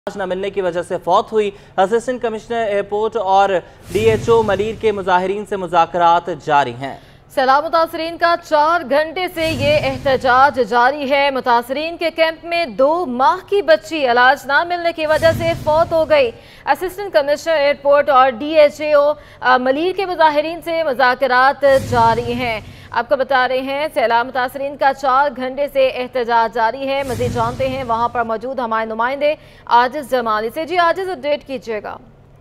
न मिलने की वजह से फौत हुई। असिस्टेंट कमिश्नर एयरपोर्ट और डीएचओ मलीर के मुजाहिरीन से मुज़ाकरात जारी हैं। सैलाब मुतासरीन का 4 घंटे से ये एहतजाज जारी है। मुतासरीन के कैंप में 2 माह की बच्ची इलाज ना मिलने की वजह से फौत हो गई। असिस्टेंट कमिश्नर एयरपोर्ट और डीएचओ मलीर के मुजाहिरीन से मुज़ाकरात जारी हैं। आपको बता रहे हैं सैलाब मुतासरीन का 4 घंटे से एहतजाज जारी है। मज़ीद जानते हैं वहाँ पर मौजूद हमारे नुमाइंदे आजिज़ जमाली से। जी आजिज़, अपडेट कीजिएगा।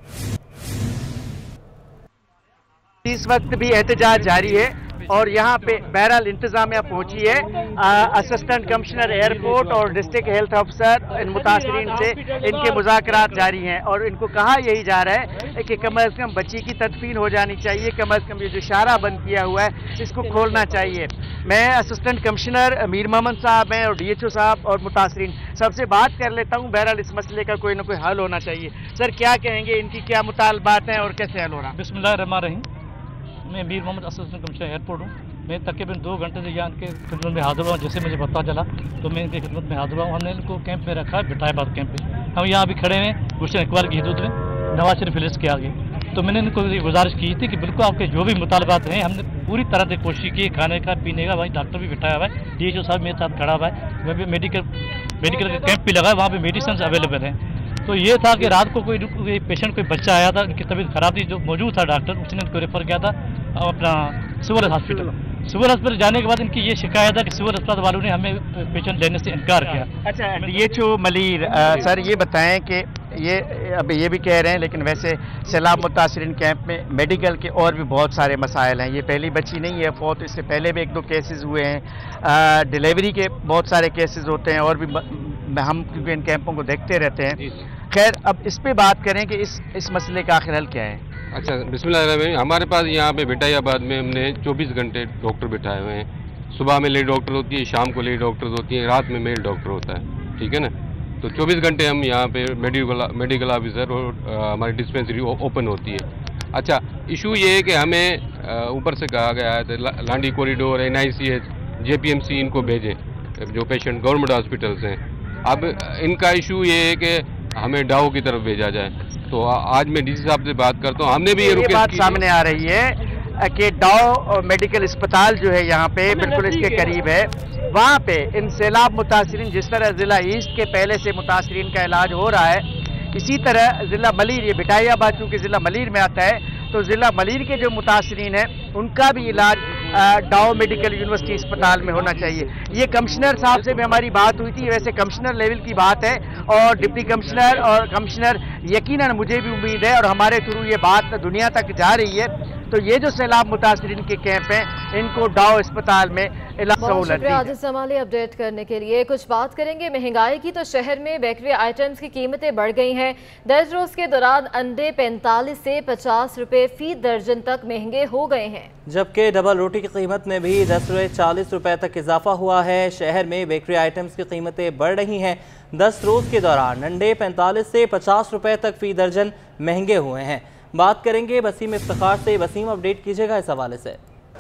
इस वक्त भी एहतजाज जारी है और यहाँ पे बहरहाल इंतजामिया पहुंची है। असिस्टेंट कमिश्नर एयरपोर्ट और डिस्ट्रिक्ट हेल्थ अफसर इन मुतासरीन से इनके मुज़ाकरात जारी हैं और इनको कहा यही जा रहा है कि कम अज़ कम बच्ची की तदफीन हो जानी चाहिए, कम अज़ कम ये जो शारा बंद किया हुआ है इसको खोलना चाहिए। मैं असिस्टेंट कमिश्नर मीर मोहम्मद साहब हैं और डीएचओ साहब और मुतासरीन सबसे बात कर लेता हूँ। बहरहाल इस मसले का कोई ना कोई हल होना चाहिए। सर क्या कहेंगे, इनकी क्या मुतालबात हैं और कैसे हल हो रहा है? बिस्मिल्लाहिर्रहमानिर्रहीम। मैं Mir Mohammad assistant commissioner airport हूँ। मैं तकरीबन 2 घंटे से यहाँ इनके खिदमत में हाजिर हुआ। जैसे मुझे पता चला तो मैं इनके खिदमत में हाजिर हुआ। हमने इनको कैंप में रखा है, बिटायाबाद कैंप पे। हम यहाँ अभी खड़े हैं गुलशन इकबाल की हदूद में, नवाज शरीफ विलेज के आगे। तो मैंने इनको गुजारिश की थी कि बिल्कुल आपके जो भी मुतालबात हैं हमने पूरी तरह से कोशिश की, खाने का पीने का। वहीं डॉक्टर भी बिठाया हुआ है, डीएचओ साहब मेरे साथ खड़ा हुआ है। मैं भी मेडिकल का कैंप भी लगा है, वहाँ पर मेडिसिन अवेलेबल हैं। तो ये था कि रात को कोई पेशेंट, कोई बच्चा आया था, उनकी तबीयत खराब थी, जो मौजूद था डॉक्टर, उसने इनको रेफर किया था अपना सिविल हॉस्पिटल। सिविल हॉस्पिटल जाने के बाद इनकी ये शिकायत है कि सिविल अस्पताल वालों ने हमें पेशेंट लेने से इनकार किया। अच्छा, डीएचओ मलीर सर ये बताएं कि ये अब ये भी कह रहे हैं, लेकिन वैसे सैलाब मुतासरीन कैंप में मेडिकल के और भी बहुत सारे मसाइल हैं। ये पहली बच्ची नहीं है फौत, इससे पहले भी 1-2 केसेस हुए हैं। डिलीवरी के बहुत सारे केसेस होते हैं और भी हम क्योंकि इन कैंपों को देखते रहते हैं। खैर, अब इस पे बात करें कि इस मसले का आखिर हल क्या है। अच्छा, बिस्मिल्लाह। हमारे पास यहाँ पे बिटायाबाद में हमने 24 घंटे डॉक्टर बिठाए हुए हैं। सुबह में लेडी डॉक्टर होती है, शाम को लेडी डॉक्टर होती है, रात में मेल डॉक्टर होता है, ठीक है ना। तो 24 घंटे हम यहाँ पे मेडिकल ऑफिसर और हमारी डिस्पेंसरी ओपन होती है। अच्छा, इशू ये है कि हमें ऊपर से कहा गया है लांडी कॉरिडोर, NICH, JPMC इनको भेजें जो पेशेंट गवर्नमेंट हॉस्पिटल्स हैं। अब इनका इशू ये है कि हमें डाओ की तरफ भेजा जाए। तो आज मैं डीसी साहब से बात करता हूँ। हमने भी ये बात सामने आ रही है कि डाओ मेडिकल अस्पताल जो है यहाँ पे बिल्कुल इसके करीब है। वहाँ पे इन सैलाब मुतासरीन, जिस तरह ज़िला ईस्ट के पहले से मुतासरीन का इलाज हो रहा है, इसी तरह ज़िला मलीर, ये बिटायाबाद चूँकि ज़िला मलीर में आता है, तो ज़िला मलीर के जो मुतासरीन हैं उनका भी इलाज डाओ मेडिकल यूनिवर्सिटी अस्पताल में होना चाहिए। ये कमिश्नर साहब से भी हमारी बात हुई थी। वैसे कमिश्नर लेवल की बात है और डिप्टी कमिश्नर और कमिश्नर, यकीनन मुझे भी उम्मीद है और हमारे थ्रू ये बात दुनिया तक जा रही है। तो ये जो सैलाब मुतासरीन के कैंप हैं इनको डाओ अस्पताल में सहूलत दी। अपडेट करने के लिए कुछ बात करेंगे महंगाई की। तो शहर में बेकरी आइटम्स की कीमतें बढ़ गई हैं। 10 रोज के दौरान अंडे 45 से 50 रुपए फी दर्जन तक महंगे हो गए हैं, जबकि डबल रोटी की कीमत में भी 10 से 40 रुपए तक इजाफा हुआ है। शहर में बेकरी आइटम्स की कीमतें बढ़ रही हैं। 10 रोज के दौरान अंडे 45 से 50 रुपए तक फी दर्जन महंगे हुए हैं। बात करेंगे वसीम इफ्तिखार से। वसीम, अपडेट कीजिएगा इस हवाले से।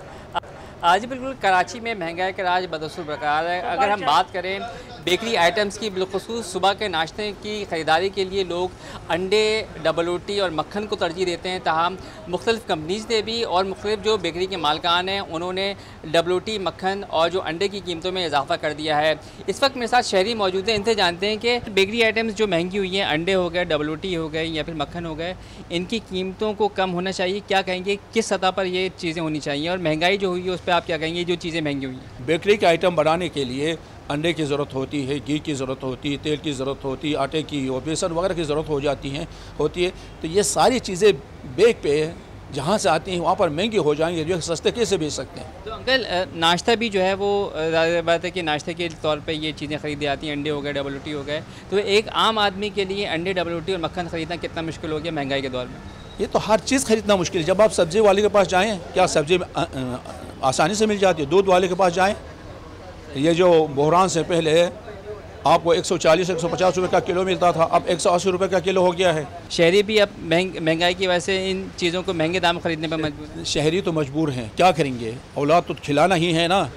आज बिल्कुल कराची में महंगाई का राज बदस्तूर बरकरार है। अगर हम बात करें बेकरी आइटम्स की, बिलखुसूस सुबह के नाश्ते की ख़रीदारी के लिए लोग अंडे, डबल रोटी और मक्खन को तरजीह देते हैं। तमाम मुख्तलिफ़ कंपनीज़ ने भी और मुख्तलिफ़ जो बेकरी के मालकान हैं उन्होंने डबल रोटी, मक्खन और जो अंडे की कीमतों में इजाफा कर दिया है। इस वक्त मेरे साथ शहरी मौजूद हैं, इनसे जानते हैं कि बेकरी आइटम्स जो महंगी हुई हैं, अंडे हो गए, डबल रोटी हो गए या फिर मक्खन हो गए, इनकी कीमतों को कम होना चाहिए। क्या कहेंगे, किस सतह पर ये चीज़ें होनी चाहिए, और महंगाई जो हुई है उस पर आप क्या कहेंगे, जो चीज़ें महंगी हुई हैं? बेकरी के आइटम बनाने के लिए अंडे की ज़रूरत होती है, घी की ज़रूरत होती है, तेल की ज़रूरत होती है, आटे की और बेसन वगैरह की ज़रूरत होती है। तो ये सारी चीज़ें बेक पे जहाँ से आती हैं वहाँ पर महंगी हो जाएंगी, जो सस्ते कैसे बेच सकते हैं। तो अंकल, नाश्ता भी जो है वो ज़ाहिर बात है कि नाश्ते के तौर पे ये चीज़ें ख़रीदी जाती हैं, अंडे हो गए, डबल रोटी हो गए। तो एक आम आदमी के लिए अंडे, डबल रोटी और मक्खन ख़रीदना कितना मुश्किल हो गया महंगाई के दौर में? ये तो हर चीज़ खरीदना मुश्किल है। जब आप सब्ज़ी वाले के पास जाएँ, क्या सब्ज़ी आसानी से मिल जाती है। दूध वाले के पास जाएँ, ये जो बहरान से पहले आपको 140-150 रुपये का किलो मिलता था, अब 180 रुपये का किलो हो गया है। शहरी भी अब महंगाई की वजह से इन चीज़ों को महंगे दाम खरीदने पर मजबूर। शहरी तो मजबूर हैं, क्या करेंगे, औलाद तो खिलाना ही है ना।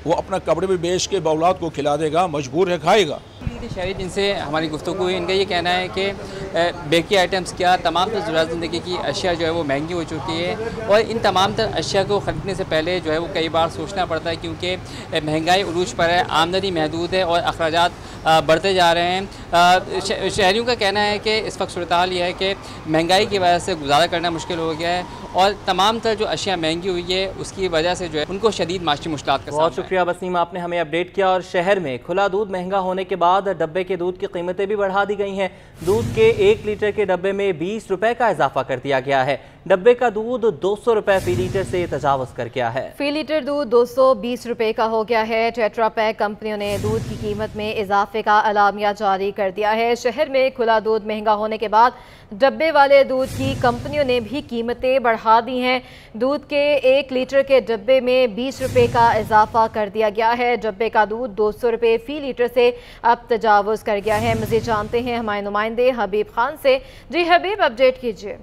वो अपना कपड़े भी बेच के औलाद को खिला देगा, मजबूर है, खाएगा। शहरी जिनसे हमारी गुफ्तगू हुई, इनका ये कहना है कि बेकरी आइटम्स क्या तमाम तर ज़रूरत ज़िंदगी की अशिया जो है वो महंगी हो चुकी है और इन तमाम तर अशिया को ख़रीदने से पहले जो है वो कई बार सोचना पड़ता है क्योंकि महंगाई उरूज पर है, आमदनी महदूद है और अखराजात बढ़ते जा रहे हैं। शहरियों का कहना है कि इस वक्त सूरत हाल ये है कि महंगाई की वजह से गुजारा करना मुश्किल हो गया है और तमाम तर जो अशिया महंगी हुई है उसकी वजह से जो है उनको शदीद माशी मुश्किलात का बहुत शुक्रिया वसीम, आपने हमें अपडेट किया। और शहर में खुला दूध महंगा होने के बाद डब्बे के दूध की कीमतें भी बढ़ा दी गई हैं। दूध के 1 लीटर के डब्बे में 20 रुपए का इजाफा कर दिया गया है। डब्बे का दूध 200 रुपए फी लीटर से तजावज़ कर गया है। फी लीटर दूध 220 रुपए का हो गया है। टेट्रा पैक कंपनियों ने दूध की कीमत में इजाफे का अलामिया जारी कर दिया है। शहर में खुला दूध महंगा होने के बाद डब्बे वाले दूध की कंपनियों ने भी कीमतें बढ़ा दी हैं। दूध के 1 लीटर के डब्बे में 20 रुपए का इजाफा कर दिया गया है। डब्बे का दूध 200 रुपए फी लीटर से अब तजावुज़ कर गया है। मज़ीद जानते हैं हमारे नुमाइंदे हबीब खान से। जी हबीब, अपडेट कीजिए।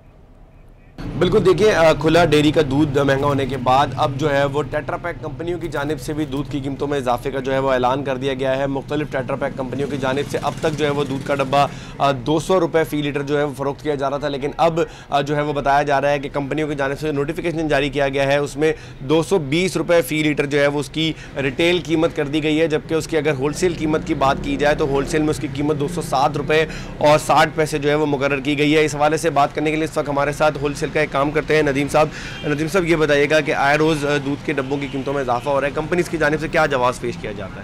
बिल्कुल, देखिए खुला डेयरी का दूध महंगा होने के बाद अब जो है वो टेट्रा पैक कंपनियों की जानिब से भी दूध की कीमतों में इजाफे का जो है वो ऐलान कर दिया गया है। मुख्तलिफ टेट्रा पैक कंपनियों की जानिब से अब तक जो है वो दूध का डब्बा 200 रुपये फ़ी लीटर जो है वो फ़रोख्त किया जा रहा था, लेकिन अब जो है वो बताया जा रहा है कि कंपनियों की जानिब से नोटिफिकेशन जारी किया गया है, उसमें 220 रुपये फ़ी लीटर जो है वो उसकी रिटेल कीमत कर दी गई है। जबकि उसकी अगर होलसेल कीमत की बात की जाए तो होलसेल में उसकी कीमत 207 रुपये और 60 पैसे जो है वो मुकर्रर की गई है। इस हवाले से बात करने के लिए इस वक्त हमारे साथ होलसेल का एक काम करते हैं नदीम साहब, ये बताइएगा कि आए रोज़ दूध के डब्बों की कीमतों में इजाफा हो रहा है, कंपनीज की जानिब से क्या जवाब पेश किया जाता है?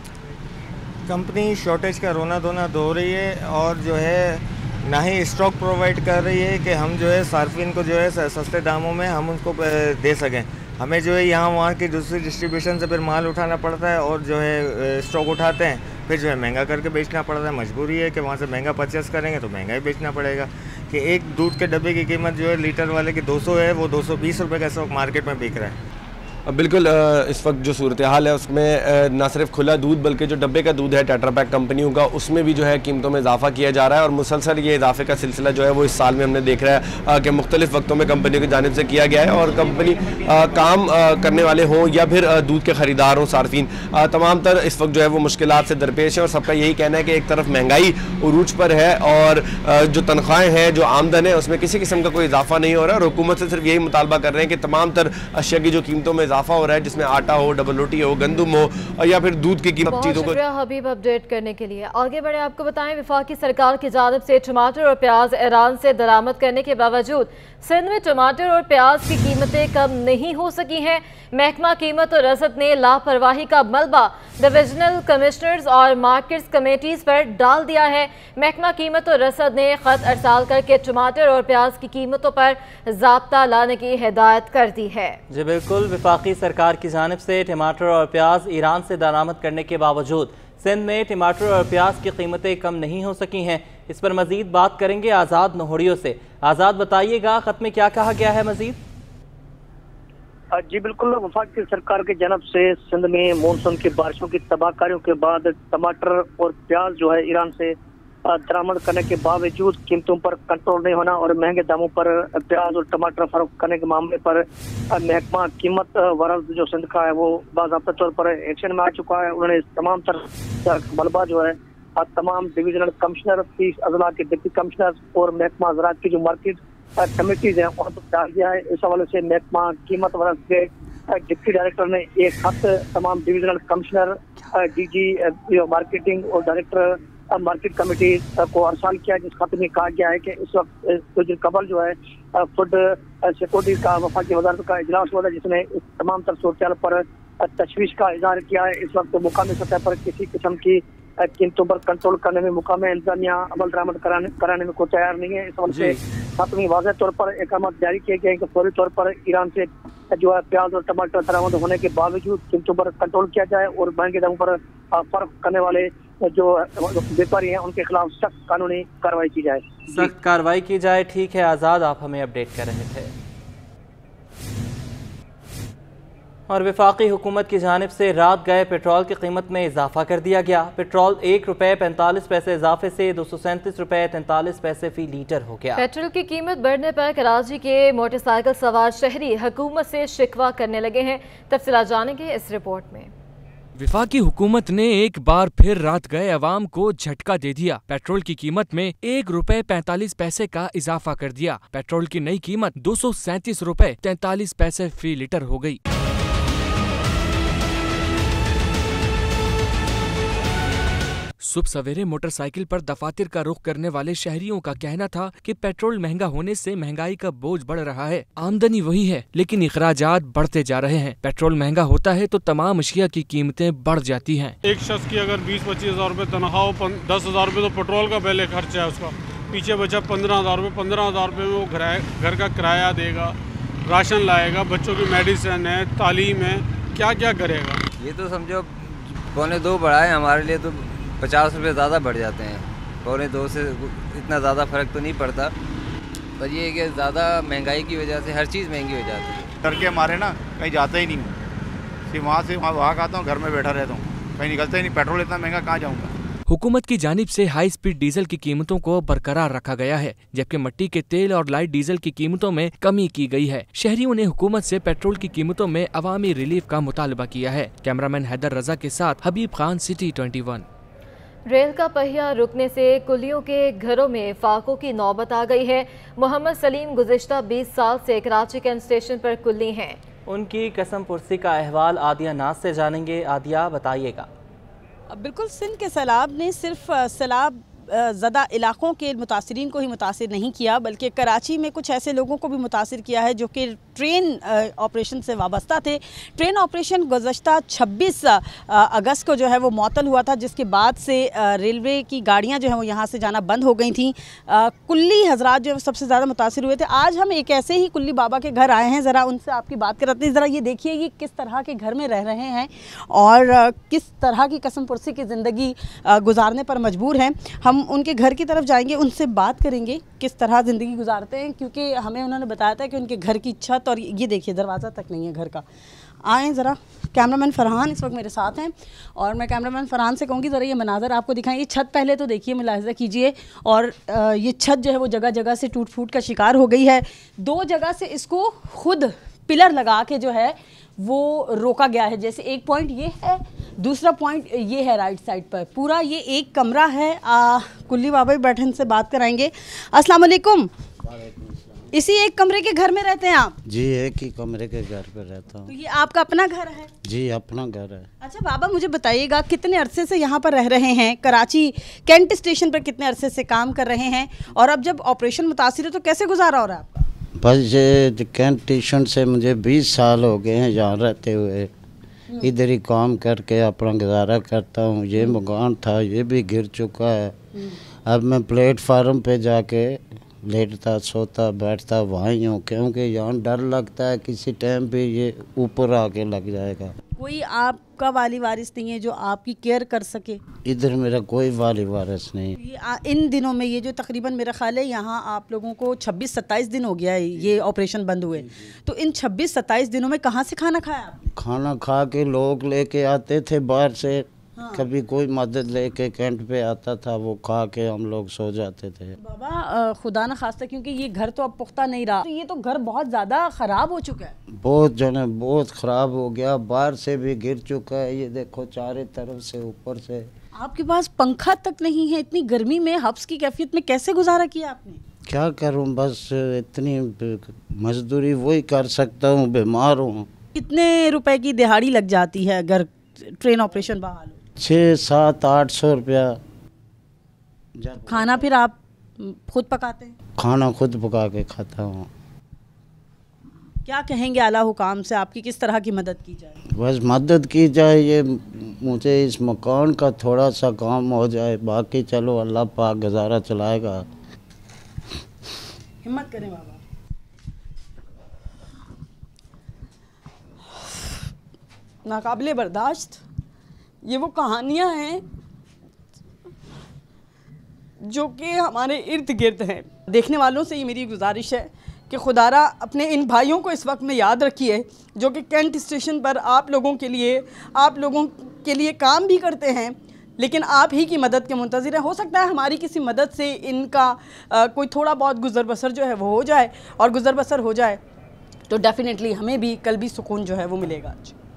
कंपनी शॉर्टेज का रोना धोना धो रही है और जो है ना ही स्टॉक प्रोवाइड कर रही है कि हम जो है सार्फिन को जो है सस्ते दामों में हम उनको दे सकें। हमें जो है यहाँ वहाँ की दूसरी डिस्ट्रीब्यूशन से फिर माल उठाना पड़ता है और जो है स्टॉक उठाते हैं फिर जो है महंगा करके बेचना पड़ता है। मजबूरी है कि वहाँ से महंगा परचेस करेंगे तो महंगा ही बेचना पड़ेगा कि एक दूध के डब्बे की कीमत जो है लीटर वाले की 200 है, वो 220 रुपये का स्टॉक मार्केट में बिक रहा है। बिल्कुल, इस वक्त जो सूरत हाल है उसमें न सिर्फ खुला दूध बल्कि जो डब्बे का दूध है टेट्रा पैक कंपनियों का, उसमें भी जो है कीमतों में इजाफा किया जा रहा है और मुसलसल ये इजाफे का सिलसिला जो है वो इस साल में हमने देख रहा है कि मुख्तलिफ वक्तों में कंपनियों की जानिब से किया गया है। और कंपनी काम करने वाले हों या फिर दूध के ख़रीदार हों, सार्फिन, तमाम तर इस वक्त जो है वो मुश्किलात से दरपेश है और सबका यही कहना है कि एक तरफ महंगाई उरूज पर है और जो तनख्वाहें हैं, जो आमदन है, उसमें किसी किस्म का कोई इजाफा नहीं हो रहा है और हुकूमत से सिर्फ यही मुतालबा कर रहे हैं कि तमाम तर अशिया की जो कीमतों में इजाफा हो रहा है, जिसमें आटा हो, डबल रोटी हो, गंदम हो और या फिर दूध की कीमत चीज़ों को। हबीब, अपडेट करने के लिए आगे बढ़े। आपको बताएं, वफाकी सरकार की जानिब से टमाटर और प्याज ईरान से दरामद करने के बावजूद सिंध में टमाटर और प्याज की कीमतें कम नहीं हो सकी हैं। महकमा कीमत और रसद ने लापरवाही का मलबा डिविजनल कमिश्नर्स और मार्केट्स कमेटीज पर डाल दिया है। महकमा कीमत और रसद ने खत अरसाल करके टमाटर और प्याज की कीमतों पर ज़ाब्ता लाने की हिदायत कर दी है। जी बिल्कुल, वफाकी सरकार की जानिब से टमाटर और प्याज ईरान से दरामद करने के बावजूद सिंध में टमाटर और प्याज की कीमतें कम नहीं हो सकी हैं। इस पर मजीद बात करेंगे आज़ाद नोहड़ियों से। आज़ाद, बताइएगा खत में क्या कहा गया है मजीद? जी बिल्कुल, वफाकी सरकार की जानब से सिंध में मानसून की बारिशों की तबाहकारियों के बाद टमाटर और प्याज जो है ईरान से दरामद करने के बावजूद कीमतों पर कंट्रोल नहीं होना और महंगे दामों पर प्याज और टमाटर फरोख्त करने के मामले पर महकमा कीमत वरद जो सिंध का है वो बाज़ाब्ता तौर पर एक्शन में आ चुका है। उन्होंने तमाम तरह मलबा जो है तमाम डिविजनल कमिश्नर, 30 अजला के डिप्टी कमिश्नर और महकमा ज़राअत की जो मार्केट कमेटीज हैं उनको डाल दिया है। इस हवाले से महकमा कीमत वरद के डिप्टी डायरेक्टर ने एक खत तमाम डिविजनल कमिश्नर, DG मार्केटिंग और डायरेक्टर मार्केट कमेटी को अरसाल किया, जिस खत में कहा गया है कि इस वक्त कुछ दिन कबल जो है फूड सिक्योरिटी का वफाकी वजारत का इजलास हुआ था, जिसने इस तमाम तर सूरत पर तशवीश का इजहार किया है। इस वक्त मुकामी सतह पर किसी किस्म की कीमतों पर कंट्रोल करने में मुकामी इंतजामिया अमल दरामद कराने में कोई तैयार नहीं है। इस वजह से खत में वाज़ेह तौर पर अहकाम जारी किए गए हैं कि फौरी तौर पर ईरान से जो है प्याज और टमाटर दरामद होने के बावजूद कीमतों पर कंट्रोल किया जाए और महंगे दामों पर फर्क करने वाले जो व्यापारी हैं उनके खिलाफ सख्त कानूनी कार्रवाई की जाए। सख्त कार्रवाई की जाए। ठीक है आज़ाद, आप हमें अपडेट कर रहे थे। और वफाकी हुकूमत की जानिब से रात गए पेट्रोल की कीमत में इजाफा कर दिया गया। पेट्रोल 1 रुपये 45 पैसे इजाफे से 237 रुपये 43 पैसे फी लीटर हो गया। पेट्रोल की कीमत बढ़ने पर कराची के मोटरसाइकिल सवार शहरी हुकूमत से शिकवा करने लगे हैं। तफसीलात जानेंगे इस रिपोर्ट में। वफाकी हुकूमत ने एक बार फिर रात गए अवाम को झटका दे दिया। पेट्रोल की कीमत में 1 रुपए 45 पैसे का इजाफा कर दिया। पेट्रोल की नई कीमत 237 रुपए 43 पैसे फी लीटर हो गई। सुबह सवेरे मोटरसाइकिल पर दफातर का रुख करने वाले शहरियों का कहना था कि पेट्रोल महंगा होने से महंगाई का बोझ बढ़ रहा है। आमदनी वही है लेकिन इखराजात बढ़ते जा रहे हैं। पेट्रोल महंगा होता है तो तमाम अशिया की कीमतें बढ़ जाती हैं। एक शख्स की अगर 20-25 हज़ार रुपये तनख्वाह हो, 10 हज़ार रुपये तो पेट्रोल का पहले खर्चा है उसका, पीछे बचा 15 हज़ार रुपये। 15 हज़ार रुपये में वो घर का किराया देगा, राशन लाएगा, बच्चों की मेडिसिन है, तालीम है, क्या क्या करेगा। ये तो समझो 1.25 बढ़ा है, हमारे लिए तो 50 रुपये ज़्यादा बढ़ जाते हैं। 1.25 से इतना ज़्यादा फ़र्क तो नहीं पड़ता, पर ये है कि ज़्यादा महंगाई की वजह से हर चीज़ महंगी हो जाती है। डर के हमारे ना कहीं जाता ही नहीं हूँ, सिर्फ वहाँ से वहाँ आता हूँ, घर में बैठा रहता हूँ, कहीं निकलता ही नहीं। पेट्रोल इतना महंगा कहाँ जाऊँगा। हुकूमत की जानिब से हाई स्पीड डीजल की कीमतों को बरकरार रखा गया है, जबकि मिट्टी के तेल और लाइट डीजल की कीमतों में कमी की गई है। शहरियों ने हुकूमत से पेट्रोल की कीमतों में अवामी रिलीफ का मुतालबा किया है। कैमरामैन हैदर रजा के साथ हबीब खान, सिटी 21। रेल का पहिया रुकने से कुलियों के घरों में फाकों की नौबत आ गई है। मोहम्मद सलीम गुज़िश्ता 20 साल से कराची कैंट स्टेशन पर कुल्ली हैं। उनकी कसम पुरसी का अहवाल आदिया नाज से जानेंगे। आदिया, बताइएगा। बिल्कुल, सिंध के सैलाब ने सिर्फ सैलाब ज़्यादा इलाकों के मुतासरीन को ही मुतासिर नहीं किया, बल्कि कराची में कुछ ऐसे लोगों को भी मुतासिर किया है जो कि ट्रेन ऑपरेशन से वाबस्ता थे। ट्रेन ऑपरेशन गुज़श्ता 26 अगस्त को जो है वो मअतल हुआ था, जिसके बाद से रेलवे की गाड़ियां जो है वो यहाँ से जाना बंद हो गई थी। कुल्ली हजरात जो सबसे ज़्यादा मुतासिर हुए थे। आज हम एक ऐसे ही कुल्ली बाबा के घर आए हैं, ज़रा उनसे आपकी बात कराते हैं। ज़रा ये देखिए ये किस तरह के घर में रह रहे हैं और किस तरह की कसम पुरसी की ज़िंदगी गुजारने पर मजबूर हैं। हम उनके घर की तरफ जाएंगे, उनसे बात करेंगे किस तरह ज़िंदगी गुजारते हैं, क्योंकि हमें उन्होंने बताया था कि उनके घर की छत, और ये देखिए दरवाज़ा तक नहीं है घर का। आएँ ज़रा, कैमरामैन फ़रहान इस वक्त मेरे साथ हैं और मैं कैमरामैन फ़रहान से कहूँगी ज़रा ये मनाज़र आपको दिखाएं। ये छत पहले तो देखिए, मुलाहिज़ा कीजिए, और ये छत जो है वो जगह जगह से टूट फूट का शिकार हो गई है। 2 जगह से इसको खुद पिलर लगा के जो है वो रोका गया है। जैसे एक पॉइंट ये है, दूसरा पॉइंट ये है राइट साइड पर। पूरा ये एक कमरा है। कुल्ली बाबा भी बैठे, इनसे बात कराएंगे। अस्सलाम वालेकुम। इसी एक कमरे के घर में रहते हैं आप? जी, एक ही कमरे के घर पे रहता हूँ। तो ये आपका अपना घर है? जी, अपना घर है। अच्छा बाबा, मुझे बताइएगा कितने अरसे से यहाँ पर रह रहे हैं? कराची कैंट स्टेशन पर कितने अरसे से काम कर रहे हैं? और अब जब ऑपरेशन मुतासिर है तो कैसे गुजारा हो रहा है आपका? बस ये कैंट स्टेशन से मुझे 20 साल हो गए हैं यहाँ रहते हुए। इधर ही काम करके अपना गुजारा करता हूँ। ये मकान था, ये भी गिर चुका है। अब मैं प्लेटफार्म पे जाके लेटता, सोता, बैठता वहीं हूँ, क्योंकि यहाँ डर लगता है किसी टाइम पे ये ऊपर आके लग जाएगा। कोई आपका वाली वारिस नहीं है जो आपकी केयर कर सके? इधर मेरा कोई वाली वारिस नहीं। इन दिनों में ये जो तकरीबन मेरा ख्याल है यहाँ आप लोगों को 26-27 दिन हो गया है ये ऑपरेशन बंद हुए, तो इन 26-27 दिनों में कहाँ से खाना खाया आपने? खाना खा के लोग लेके आते थे बाहर से। हाँ। कभी कोई मदद लेके कैंट पे आता था, वो खा के हम लोग सो जाते थे। बाबा खुदा न खास्ता, क्योंकि ये घर तो अब पुख्ता नहीं रहा, तो ये तो घर बहुत ज़्यादा ख़राब हो चुका है। बहुत जो है बहुत ख़राब हो गया, बाहर से भी गिर चुका है। ये देखो चारों तरफ से, ऊपर से। आपके पास पंखा तक नहीं है? इतनी गर्मी में हब्स की कैफियत में कैसे गुजारा किया आपने? क्या करूं, बस इतनी मजदूरी वही कर सकता हूं, बीमार हूं। कितने रुपए की दिहाड़ी लग जाती है अगर ट्रेन ऑपरेशन बहाल हो? 600-700-800 रुपया। खाना फिर आप खुद पकाते हैं? खाना खुद पका के खाता हूँ। क्या कहेंगे आला हुकाम से, आपकी किस तरह की मदद की जाए? बस मदद की जाए, ये मुझे इस मकान का थोड़ा सा काम हो जाए, बाकी चलो अल्लाह पाक गुजारा चलाएगा। हिम्मत करें बाबा। नाकाबिले बर्दाश्त ये वो कहानियाँ हैं जो कि हमारे इर्द गिर्द हैं। देखने वालों से ये मेरी गुजारिश है कि खुदारा अपने इन भाइयों को इस वक्त में याद रखिए जो कि कैंट स्टेशन पर आप लोगों के लिए काम भी करते हैं, लेकिन आप ही की मदद के मुंतज़िर हैं। हो सकता है हमारी किसी मदद से इनका कोई थोड़ा बहुत गुज़र बसर जो है वो हो जाए, और गुज़र बसर हो जाए तो डेफ़िनेटली हमें भी कल भी सुकून जो है वो मिलेगा।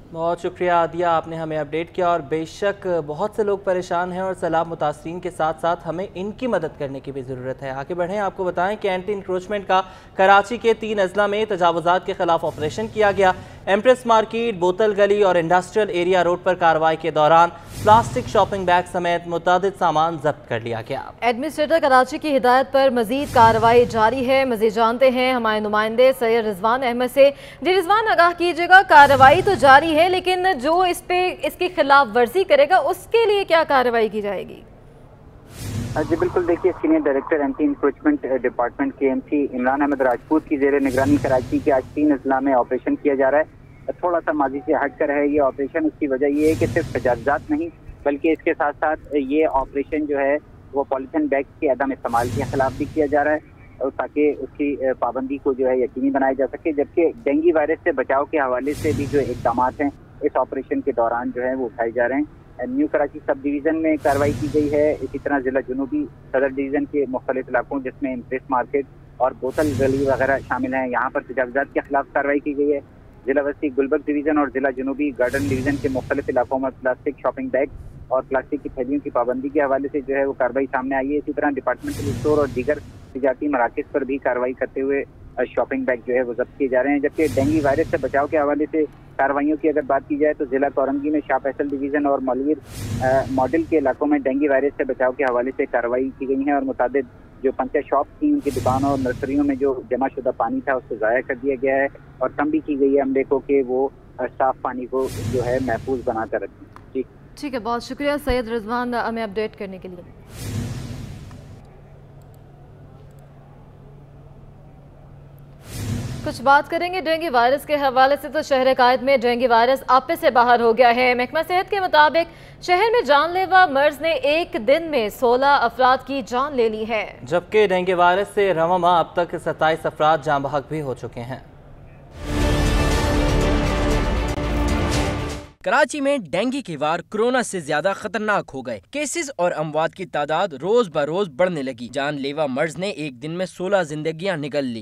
बहुत शुक्रिया आदिया, आपने हमें अपडेट किया। और बेशक बहुत से लोग परेशान हैं और सैलाब मुतासरीन के साथ साथ हमें इनकी मदद करने की भी ज़रूरत है। आगे बढ़ें, आपको बताएं कि एंटी इंक्रोचमेंट का कराची के 3 अजला में तजावुज़ात के खिलाफ ऑपरेशन किया गया। एम्प्रेस मार्केट, बोतल गली और इंडस्ट्रियल एरिया रोड पर कार्रवाई के दौरान प्लास्टिक शॉपिंग बैग समेत मुतादिद सामान जब्त कर लिया गया। एडमिनिस्ट्रेटर कराची की हिदायत पर मजीद कार्रवाई जारी है। मजीद जानते हैं हमारे नुमाइंदे सैयद रिजवान अहमद से। जी रिजवान, आगाह कीजिएगा, कार्रवाई तो जारी है लेकिन जो इसकी खिलाफ वर्जी करेगा उसके लिए क्या कार्रवाई की जाएगी? जी बिल्कुल, देखिए senior director anti encroachment department KMC Imran Ahmed Rajput की जेर निगरानी कराची के आज 3 अजला में ऑपरेशन किया जा रहा है। थोड़ा सा माजी से हटकर है ये ऑपरेशन। उसकी वजह ये है कि सिर्फ तजावुज़ात नहीं बल्कि इसके साथ साथ ये ऑपरेशन जो है वो पॉलीथीन बैग के अदम इस्तेमाल के खिलाफ भी किया जा रहा है और ताकि उसकी पाबंदी को जो है यकीनी बनाया जा सके। जबकि डेंगू वायरस से बचाव के हवाले से भी जो इकदाम हैं इस ऑपरेशन के दौरान जो है वो उठाए जा रहे हैं। न्यू कराची सब डिवीज़न में कार्रवाई की गई है। इसी तरह ज़िला जुनूबी सदर डिवीज़न के मुख्तलिफ इलाकों जिसमें एम्प्रेस मार्केट और बोतल गली वगैरह शामिल हैं, यहाँ पर तजावुज़ात के खिलाफ कार्रवाई की गई है। जिला वस्ती गुलबर्ग डिवीज़न और जिला जुनूबी गार्डन डिवीज़न के मुख्तलिफ इलाकों में प्लास्टिक शॉपिंग बैग और प्लास्टिक की थैलियों की पाबंदी के हवाले से जो है वो कार्रवाई सामने आई है। इसी तरह डिपार्टमेंटल स्टोर और दीगर तिजारती मराकज़ पर भी कार्रवाई करते हुए शॉपिंग बैग जो है वो जब्त किए जा रहे हैं। जबकि डेंगू वायरस से बचाव के हवाले से कार्रवाइयों की अगर बात की जाए तो जिला कोरंगी में शाह फैसल डिवीज़न और मौलवीर मॉडल के इलाकों में डेंगू वायरस से बचाव के हवाले से कार्रवाई की गई है और मुताबिक जो पंचा शॉप थी उनकी दुकानों और नर्सरियों में जो जमाशुदा पानी था उसको ज़ाया कर दिया गया है और कम भी की गई है अमले को कि वो साफ पानी को जो है महफूज बना कर रखें। ठीक है, बहुत शुक्रिया सैयद रिजवान हमें अपडेट करने के लिए। कुछ बात करेंगे डेंगू वायरस के हवाले से। तो शहर कायद में डेंगू वायरस आपे से बाहर हो गया है। महकमा सेहत के मुताबिक शहर में जानलेवा मर्ज ने एक दिन में 16 अफराद की जान ले ली है, जबकि डेंगू वायरस से रवा माह अब तक 27 अफराद जान बहक भी हो चुके हैं। कराची में डेंगू के वार कोरोना से ज्यादा खतरनाक हो गए। केसेस और अमवात की तादाद रोज ब रोज बढ़ने लगी। जानलेवा मर्ज ने एक दिन में 16 जिंदगियां निगल ली।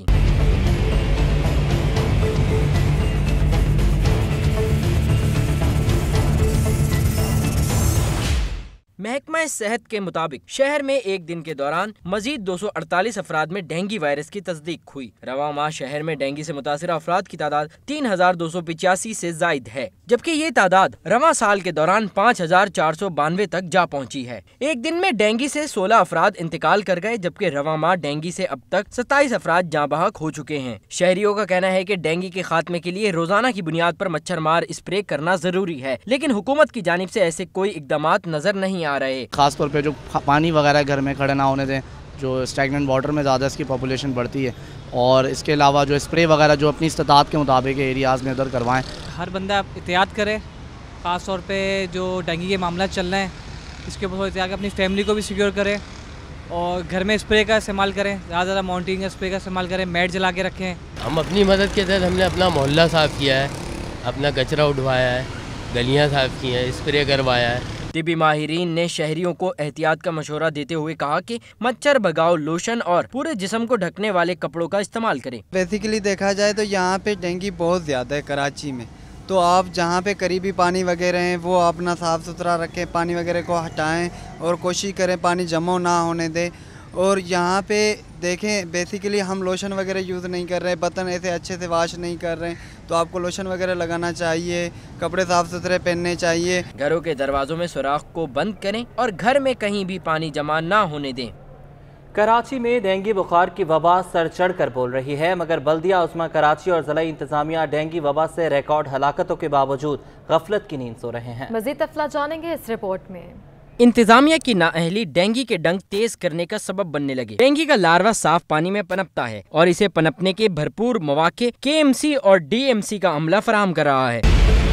महकमा सेहत के मुताबिक शहर में एक दिन के दौरान मजीद 248 अफराद में डेंगू वायरस की तस्दीक हुई। रवा माह शहर में डेंगू से मुतासिर अफराद की तादाद 3285 से जायद है, जबकि ये तादाद रवा साल के दौरान 5492 तक जा पहुंची है। एक दिन में डेंगू से 16 अफराद इंतकाल कर गए, जबकि रवा माह डेंगू से अब तक 27 अफराद जाँ बहक हो चुके हैं। शहरियों का कहना है कि डेंगू के खात्मे के लिए रोजाना की बुनियाद पर मच्छर मार स्प्रे करना जरूरी है, लेकिन हुकूमत की जानिब से ऐसे कोई इकदामात नजर नहीं आ रहे। खास तौर पे जो पानी वगैरह घर में खड़े ना होने दें, जो स्टैगनेंट वाटर में ज़्यादा इसकी पॉपुलेशन बढ़ती है, और इसके अलावा जो स्प्रे वगैरह जो अपनी इस्तात के मुताबिक एरियाज़ में उधर करवाएं। हर बंदा एहतियात करे, ख़ास तौर पे जो डेंगू के मामला चल रहे हैं इसके ऊपर एहतियात, अपनी फैमिली को भी सिक्योर करें और घर में स्प्रे का इस्तेमाल करें, ज़्यादा माउंटेन का स्प्रे का इस्तेमाल करें, मैट जला के रखें। हम अपनी मदद के तहत हमने अपना मोहल्ला साफ़ किया है, अपना कचरा उठवाया है, गलियाँ साफ़ की हैं, स्प्रे करवाया है। तिबी माहिरीन ने शहरियों को एहतियात का मशवरा देते हुए कहा कि मच्छर भगाओ लोशन और पूरे जिस्म को ढकने वाले कपड़ों का इस्तेमाल करें। बेसिकली देखा जाए तो यहाँ पे डेंगू बहुत ज़्यादा है कराची में, तो आप जहाँ पे करीबी पानी वगैरह हैं वो अपना साफ़ सुथरा रखें, पानी वगैरह को हटाएं और कोशिश करें पानी जमा ना होने दें। और यहाँ पे देखें बेसिकली हम लोशन वगैरह यूज़ नहीं कर रहे, बर्तन ऐसे अच्छे से वॉश नहीं कर रहे, तो आपको लोशन वगैरह लगाना चाहिए, कपड़े साफ सुथरे पहनने चाहिए। घरों के दरवाजों में सुराख को बंद करें और घर में कहीं भी पानी जमा ना होने दें। कराची में डेंगू बुखार की वबा सर चढ़ कर बोल रही है, मगर बल्दिया उस्मा कराची और ज़िला इंतजामिया डेंगू वबा से रिकॉर्ड हलाकतों के बावजूद गफलत की नींद सो रहे हैं। मज़ीद तफला जानेंगे इस रिपोर्ट में। इंतजामिया की नाअहली डेंगू के डंक तेज करने का सबब बनने लगे। डेंगू का लार्वा साफ पानी में पनपता है और इसे पनपने के भरपूर मौके KMC और DMC का अमला फराहम कर रहा है।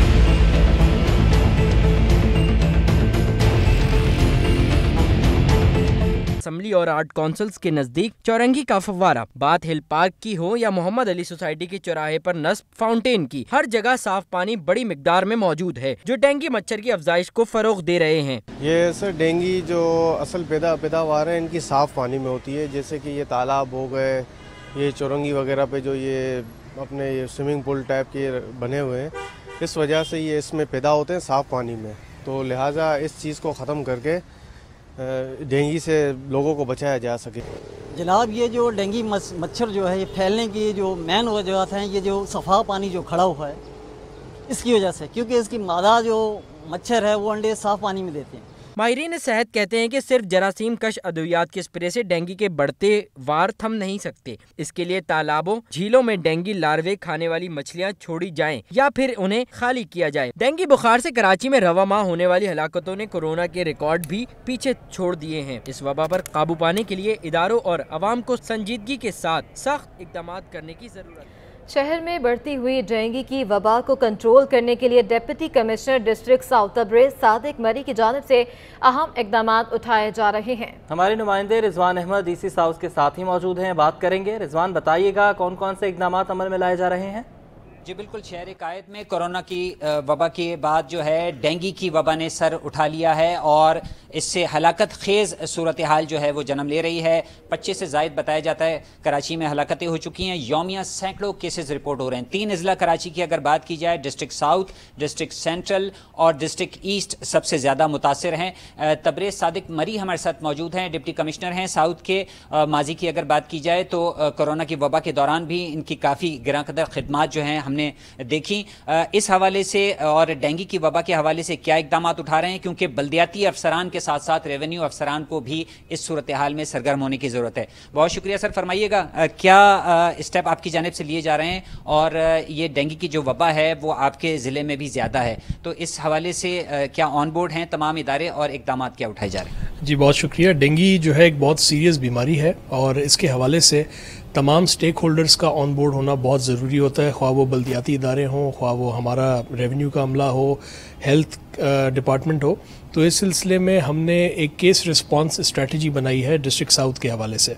असम्बली और आर्ट काउंसिल्स के नजदीक चौरंगी का फव्वारा, बात हिल पार्क की हो या मोहम्मद अली सोसाइटी के चौराहे पर नस्ब फाउंटेन की, हर जगह साफ पानी बड़ी मिकदार में मौजूद है, जो डेंगू मच्छर की अफजाइश को फरोग दे रहे हैं। ये सर डेंगू जो असल पैदावार है इनकी साफ पानी में होती है, जैसे कि ये तालाब हो गए, ये चौरंगी वगैरह पे जो ये अपने ये स्विमिंग पूल टाइप के बने हुए हैं, इस वजह से ये इसमें पैदा होते हैं साफ़ पानी में। तो लिहाजा इस चीज़ को ख़त्म करके डेंगू से लोगों को बचाया जा सके। जनाब, ये जो डेंगू मच्छर जो है ये फैलने की जो मेन वजह है ये जो सफ़ा पानी जो खड़ा हुआ है इसकी वजह से, क्योंकि इसकी मादा जो मच्छर है वो अंडे साफ़ पानी में देते हैं। माहिरीन सेहत कहते हैं कि सिर्फ जरासीम कश अद्वियात के स्प्रे से डेंगू के बढ़ते वार थम नहीं सकते। इसके लिए तालाबों झीलों में डेंगू लार्वे खाने वाली मछलियां छोड़ी जाएं या फिर उन्हें खाली किया जाए। डेंगू बुखार से कराची में रवा माह होने वाली हलाकतों ने कोरोना के रिकॉर्ड भी पीछे छोड़ दिए हैं। इस वबा पर काबू पाने के लिए इदारों और अवाम को संजीदगी के साथ सख्त इक़दाम करने की जरूरत है। शहर में बढ़ती हुई डेंगू की वबा को कंट्रोल करने के लिए deputy commissioner district south Tabrez Sadiq Marri की जानिब से अहम इक़दाम उठाए जा रहे हैं। हमारे नुमाइंदे रिजवान अहमद DC साउथ के साथ ही मौजूद हैं, बात करेंगे। रिजवान, बताइएगा कौन कौन से इक़दाम अमल में लाए जा रहे हैं? जी बिल्कुल, शहर कायद में कोरोना की वबा के बाद जो है डेंगू की वबा ने सर उठा लिया है और इससे हलाकत खेज़ सूरत हाल जो है वो जन्म ले रही है। 25 से ज़ायद बताया जाता है कराची में हलाकतें हो चुकी हैं। यौमिया सैकड़ों केसेस रिपोर्ट हो रहे हैं। 3 अजला कराची की अगर बात की जाए, डिस्ट्रिक्ट साउथ, डिस्ट्रिक्ट सेंट्रल और डिस्ट्रिक्ट ईस्ट सबसे ज़्यादा मुतासर हैं। तबरेज़ सादिक मरी हमारे साथ मौजूद हैं, डिप्टी कमिश्नर हैं साउथ के। माजी की अगर बात की जाए तो कोरोना की वबा के दौरान भी इनकी काफ़ी गिरां कदर खिदमात जो हैं हमने देखी। इस हवाले से और डेंगू की वबा के हवाले से क्या इक़दाम उठा रहे हैं, क्योंकि बल्दियाती अफसरान के साथ साथ रेवेन्यू अफसरान को भी इस सूरत हाल में सरगर्म होने की ज़रूरत है। बहुत शुक्रिया सर। फरमाइएगा क्या स्टेप आपकी जानिब से लिए जा रहे हैं, और ये डेंगू की जो वबा है वो आपके ज़िले में भी ज़्यादा है, तो इस हवाले से क्या ऑन बोर्ड हैं तमाम इदारे और इक़दाम क्या उठाए जा रहे हैं? जी बहुत शुक्रिया। डेंगू जो है एक बहुत सीरियस बीमारी है और इसके हवाले से तमाम स्टेक होल्डर्स का ऑन बोर्ड होना बहुत ज़रूरी होता है, ख्वाह वो बल्दियाती इदारे हों, ख्वाह वो हमारा रेवेन्यू का अमला हो, हेल्थ डिपार्टमेंट हो। तो इस सिलसिले में हमने एक केस रिस्पांस स्ट्रेटजी बनाई है डिस्ट्रिक्ट साउथ के हवाले से।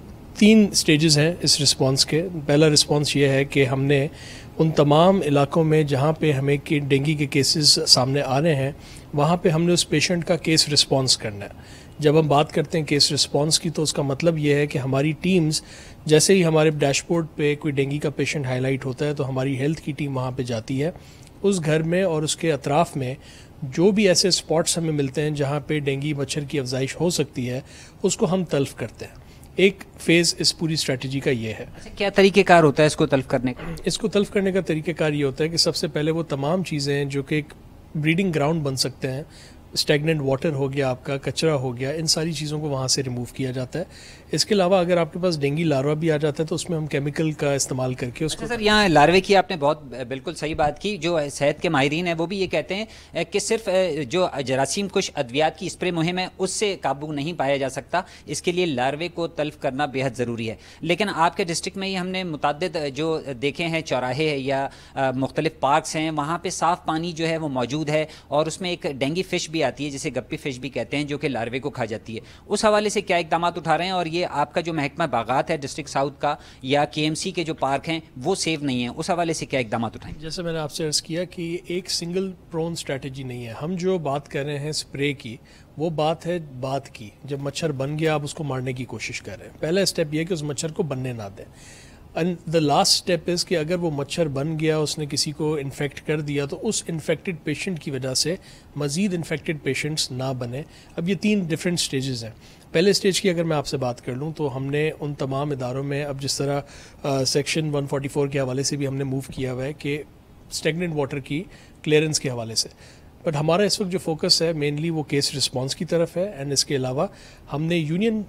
3 स्टेजेस हैं इस रिस्पांस के। पहला रिस्पांस ये है कि हमने उन तमाम इलाकों में जहाँ पे हमें डेंगू के केसेस सामने आ रहे हैं वहाँ पे हमने उस पेशेंट का केस रिस्पांस करना है। जब हम बात करते हैं केस रिस्पांस की तो उसका मतलब ये है कि हमारी टीम्स, जैसे ही हमारे डैशबोर्ड पे कोई डेंगू का पेशेंट हाईलाइट होता है तो हमारी हेल्थ की टीम वहाँ पे जाती है। उस घर में और उसके अतराफ़ में जो भी ऐसे स्पॉट्स हमें मिलते हैं जहाँ पे डेंगू मच्छर की अफजाइश हो सकती है उसको हम तल्फ करते हैं। एक फ़ेज़ इस पूरी स्ट्रेटजी का ये है। क्या तरीक़ेकार होता है इसको तल्फ करने का? इसको तल्फ करने का तरीक़ेकार ये होता है कि सबसे पहले वो तमाम चीज़ें जो कि एक ब्रीडिंग ग्राउंड बन सकते हैं, स्टैगनेंट वाटर हो गया, आपका कचरा हो गया, इन सारी चीज़ों को वहाँ से रिमूव किया जाता है। इसके अलावा अगर आपके पास डेंगू लार्वा भी आ जाता है तो उसमें हम केमिकल का इस्तेमाल करके उसको। सर यहाँ लार्वे की आपने बहुत बिल्कुल सही बात की। जो सेहत के माहिरीन हैं वो भी ये कहते हैं कि सिर्फ जो जरासीम कुछ अद्वियात की स्प्रे मुहिम है उससे काबू नहीं पाया जा सकता, इसके लिए लार्वे को तल्फ करना बेहद ज़रूरी है। लेकिन आपके डिस्ट्रिक्ट में ही हमने मुतअद्दिद जो देखे हैं चौराहे या मुख्तलिफ पार्क्स हैं वहाँ पर साफ़ पानी जो है वो मौजूद है और उसमें एक डेंगू फिश भी आती है जिसे गप्पी फिश भी कहते हैं जो कि लार्वे को खा जाती है। उस हवाले से क्या इक़दाम उठा रहे हैं, और ये आपका जो महकमा बागात है डिस्ट्रिक्ट साउथ का या KMC के जो पार्क हैं वो सेफ नहीं है, उस हवाले से क्या इक़दाम उठाएं? जैसे मैंने आपसे अर्ज़ किया कि एक सिंगल प्रोन स्ट्रैटेजी नहीं है। हम जो बात कर रहे हैं स्प्रे की वो बात है बात की। जब मच्छर बन गया आप उसको मारने की कोशिश कर रहे हैं, पहला स्टेप ये है कि उस मच्छर को बनने ना दें। And the last step is कि अगर वो मच्छर बन गया, उसने किसी को इन्फेक्ट कर दिया, तो उस इन्फेक्टेड पेशेंट की वजह से मज़ीद इन्फेक्टेड पेशेंट्स ना बने। अब ये 3 डिफरेंट स्टेजेस हैं। पहले स्टेज की अगर मैं आपसे बात कर लूँ तो हमने उन तमाम इदारों में, अब जिस तरह सेक्शन 144 के हवाले से भी हमने मूव किया हुआ है कि स्टेगनेंट वाटर की क्लियरेंस के हवाले से, बट हमारा इस वक्त जो फोकस है मेनली वो केस रिस्पांस की तरफ है। एंड इसके अलावा हमने यूनियन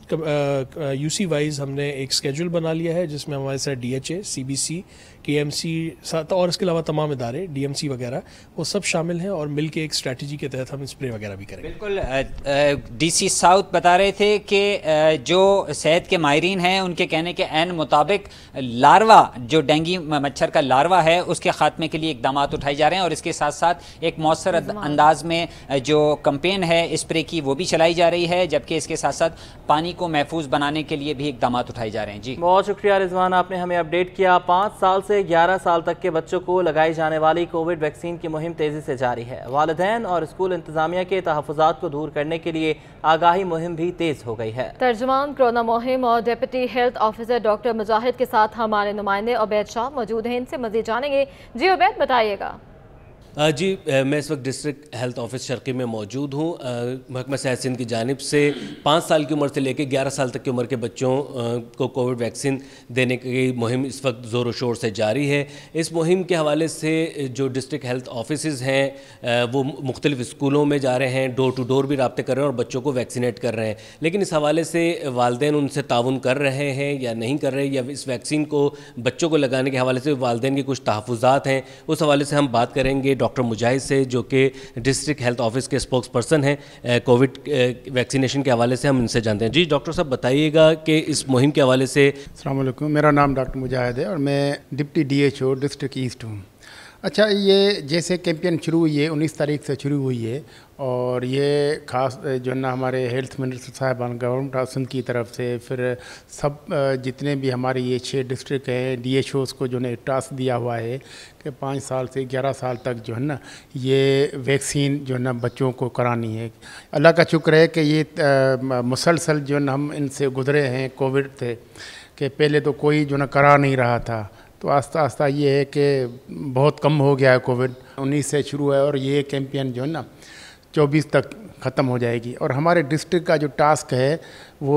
UC वाइज हमने एक स्केड्यूल बना लिया है जिसमें हमारे साथ DHA, CBC, KMC साथ और इसके अलावा तमाम इदारे DMC वगैरह वो सब शामिल हैं और मिल के एक स्ट्रैटेजी के तहत हम स्प्रे वगैरह भी करेंगे। बिल्कुल। DC साउथ बता रहे थे कि जो सेहत के माहिरीन हैं उनके कहने के ऐन मुताबिक लार्वा, जो डेंगू मच्छर का लार्वा है, उसके खात्मे के लिए इकदाम उठाए जा रहे हैं और इसके साथ साथ एक मौसर अंदाज में जो कैंपेन है स्प्रे की वो भी चलाई जा रही है, जबकि इसके साथ साथ पानी को महफूज बनाने के लिए भी इकदाम उठाए जा रहे हैं। जी बहुत शुक्रिया रिजवान, आपने हमें अपडेट किया। 5 साल से 11 साल तक के बच्चों को लगाई जाने वाली कोविड वैक्सीन की मुहिम तेजी से जारी है। वालिदैन और स्कूल इंतजामिया के तहफ़्फ़ुज़ात को दूर करने के लिए आगाही मुहिम भी तेज हो गई है। तर्जुमान कोरोना मुहिम और deputy health officer doctor Mujahid के साथ हमारे नुमाइंदे उबैद शाह मौजूद हैं, इनसे मज़ीद जानेंगे। जी उबैद, बताइएगा। जी मैं इस वक्त डिस्ट्रिक्ट हेल्थ ऑफिस शर्की में मौजूद हूँ। महकमा सेहत सिंध की जानिब से 5 साल की उम्र से लेकर 11 साल तक की उम्र के बच्चों को कोविड वैक्सीन देने की मुहिम इस वक्त ज़ोर शोर से जारी है। इस मुहिम के हवाले से जो डिस्ट्रिक्ट हेल्थ ऑफिसेज हैं वो मुख्तलिफ स्कूलों में जा रहे हैं, डोर टू डोर भी राब्ते कर रहे हैं और बच्चों को वैक्सीनेट कर रहे हैं। लेकिन इस हवाले से वालिदैन उनसे ताउन कर रहे हैं या नहीं कर रहे, या इस वैक्सीन को बच्चों को लगाने के हवाले से वालिदैन के कुछ तहफ़्फ़ुज़ात हैं, उस हवाले से हम बात करेंगे डॉक्टर मुजाहिद से, जो कि डिस्ट्रिक्ट हेल्थ ऑफिस के स्पोक्स पर्सन हैं कोविड वैक्सीनेशन के हवाले से। हम इनसे जानते हैं। जी डॉक्टर साहब बताइएगा कि इस मुहिम के हवाले से। अस्सलाम वालेकुम, मेरा नाम डॉक्टर मुजाहिद है और मैं डिप्टी DHO डिस्ट्रिक्ट ईस्ट हूँ। अच्छा, ये जैसे कैंपेन शुरू हुई है 19 तारीख से शुरू हुई है और ये ख़ास जो है ना हमारे हेल्थ मिनिस्टर साहबान गवर्नमेंट ऑफ सिंध की तरफ से, फिर सब जितने भी हमारे ये 6 डिस्ट्रिक्ट हैं DHOs को जो है टास्क दिया हुआ है कि 5 साल से 11 साल तक जो है ना ये वैक्सीन जो है ना बच्चों को करानी है। अल्लाह का शुक्र है कि ये मुसलसल जो है ना हम इनसे गुजरे हैं कोविड से, कि पहले तो कोई जो है ना करा नहीं रहा था, तो आस्ता आस्ता ये है कि बहुत कम हो गया है। कोविड 19 से शुरू है और ये कैंपेन जो है ना 24 तक ख़त्म हो जाएगी। और हमारे डिस्ट्रिक्ट का जो टास्क है वो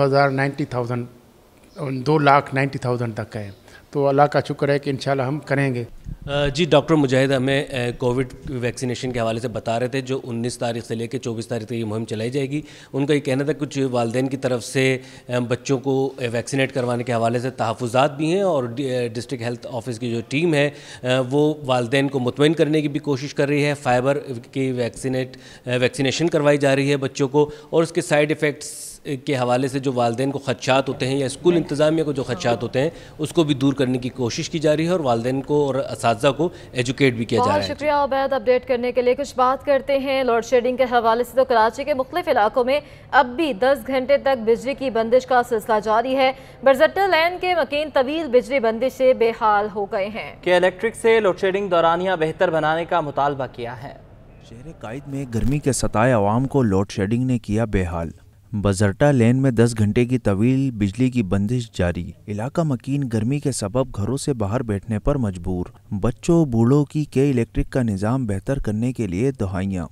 2,90,000 तक है, तो अल्लाह का शुक्र है कि इंशाल्लाह हम करेंगे। जी डॉक्टर मुजाहिद हमें कोविड वैक्सीनेशन के हवाले से बता रहे थे, जो 19 तारीख से लेकर 24 तारीख तक ये मुहिम चलाई जाएगी। उनका ये कहना था कुछ वालिदैन की तरफ से बच्चों को वैक्सीनेट करवाने के हवाले से तहफ़्फ़ुज़ात भी हैं और डिस्ट्रिक्ट हेल्थ ऑफिस की जो टीम है वो वालिदैन को मुतमईन करने की भी कोशिश कर रही है। फाइबर की वैक्सीनेशन करवाई जा रही है बच्चों को, और उसके साइड इफ़ेक्ट्स के हवाले से जो वालिदैन को खदशात होते हैं या स्कूल इंतज़ामिया को जो खदशात होते हैं उसको भी दूर करने की कोशिश की जा रही है और वालिदैन को और असातिज़ा को एजुकेट भी किया जा रहा है। बहुत शुक्रिया उबैद अपडेट करने के लिए। कुछ बात करते हैं लोड शेडिंग के हवाले से। तो कराची के मुख्तलिफ इलाकों में अब भी 10 घंटे तक बिजली की बंदिश का सिलसिला जारी है। बरजट्टा लैन के मकीन तवील बिजली बंदिश से बेहाल हो गए हैं कि इलेक्ट्रिक से लोड शेडिंग दौरानिया बेहतर बनाने का मुतालबा किया है। शहर कायद में गर्मी के सताए अवाम को लोड शेडिंग ने किया बेहाल। बजरटा लेन में 10 घंटे की तवील बिजली की बंदिश जारी। इलाका मकीन गर्मी के सबब घरों से बाहर बैठने पर मजबूर। बच्चों बूढ़ों की के इलेक्ट्रिक का निज़ाम बेहतर करने के लिए दुआएं।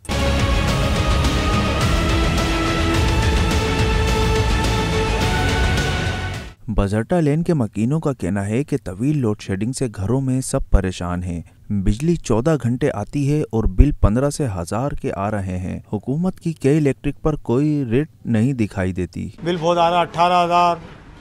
बजरटा लेन के मकीनों का कहना है कि तवील लोड शेडिंग से घरों में सब परेशान हैं। बिजली 14 घंटे आती है और बिल 15 से 1000 के आ रहे हैं। हुकूमत की के इलेक्ट्रिक पर कोई रेट नहीं दिखाई देती। बिल बहुत आ रहा, 18,000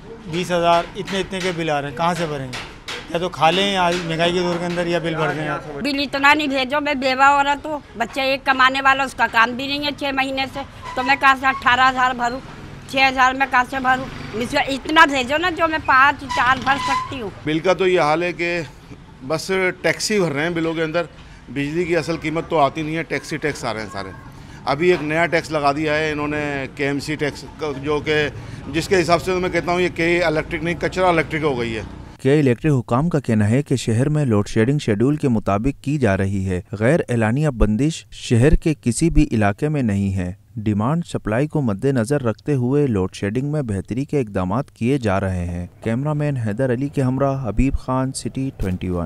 20,000 इतने के बिल आ रहे हैं, कहाँ से भरेंगे? या तो खा लें आज महंगाई के दौर के अंदर, या बिल भर दें। बिल इतना नहीं भेजो, मैं बेवा हो रहा, तो बच्चा एक कमाने वाला, उसका काम भी नहीं है 6 महीने से, तो मैं कहाँ से 18,000 भरूँ? 6,000 में कहाँ से भरूँ? इतना भेजो ना जो मैं 5-4 भर सकती हूँ। बिल का तो ये हाल है कि बस टैक्स ही भर रहे हैं बिलों के अंदर। बिजली की असल कीमत तो आती नहीं है, टैक्स ही टैक्स आ रहे हैं सारे। अभी एक नया टैक्स लगा दिया है इन्होंने, KMC टैक्स, जो कि जिसके हिसाब से तो मैं कहता हूँ ये के इलेक्ट्रिक नहीं, कचरा इलेक्ट्रिक हो गई है। के इलेक्ट्रिक हुकाम का कहना है कि शहर में लोड शेडिंग शेड्यूल के मुताबिक की जा रही है। गैर एलानिया बंदिश शहर के किसी भी इलाके में नहीं है। डिमांड सप्लाई को मद्देनजर रखते हुए लोड शेडिंग में बेहतरी के इकदाम किए जा रहे हैं। कैमरामैन हैदर अली के हमरा हबीब खान, सिटी 21।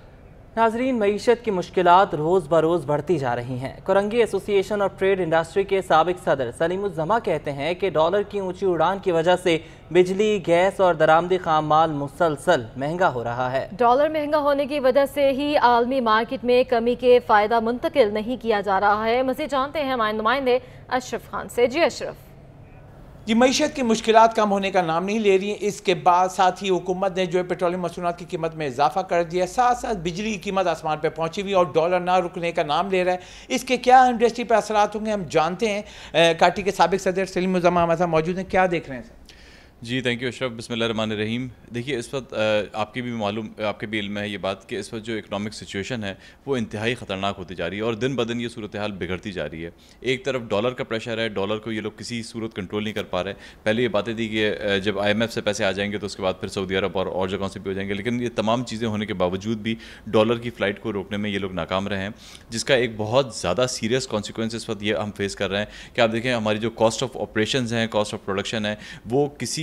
नाजरीन, मईशत की मुश्किलात रोज़ बरोज़ बढ़ती जा रही हैं। Korangi association of trade industry के साबिक सदर सलीमुज़्ज़मा कहते हैं कि डॉलर की ऊंची उड़ान की वजह से बिजली, गैस और दरामदी खाम माल मुसलसल महंगा हो रहा है। डॉलर महंगा होने की वजह से ही आलमी मार्केट में कमी के फ़ायदा मुंतकिल नहीं किया जा रहा है। मज़ीद जानते हैं हमारे नुमाइंदे अशरफ खान से। जी अशरफ। जी, मईशत की मुश्किलात कम होने का नाम नहीं ले रही हैं। इसके बाद साथ ही हुकूमत ने जो है पेट्रोलियम मसूनात की कीमत में इजाफा कर दिया, साथ साथ बिजली की कीमत आसमान पे पहुंची हुई और डॉलर ना रुकने का नाम ले रहा है। इसके क्या इंडस्ट्री पर असरात होंगे हम जानते हैं। काटी के साबिक सदर सलीमुज़्ज़मा हमारे साथ मौजूद हैं, क्या देख रहे हैं सर? जी थैंक यू अशरफ। बिस्मिल्लाहिर्रहमानिर्रहीम। देखिए इस वक्त आपके भी इल्म है ये बात कि इस वक्त जो इकनॉमिक सिचुएशन है वो इंतहाई ख़तरनाक होती जा रही है और दिन ब दिन ये सूरत हाल बिगड़ती जा रही है। एक तरफ डॉलर का प्रेशर है, डॉलर को ये लोग किसी सूरत कंट्रोल नहीं कर पा रहे। पहले ये बातें थी कि जब IMF से पैसे आ जाएंगे तो उसके बाद फिर सऊदी अरब और जगहों से भी हो जाएंगे, लेकिन ये तमाम चीज़ें होने के बावजूद भी डॉलर की फ़्लाइट को रोकने में ये लोग नाकाम रहे हैं, जिसका एक बहुत ज़्यादा सीरियस कॉन्सिक्वेंस इस वक्त ये हम फेस कर रहे हैं कि आप देखें हमारी जो कॉस्ट ऑफ ऑपरेशन हैं, कॉस्ट ऑफ प्रोडक्शन है, वो किसी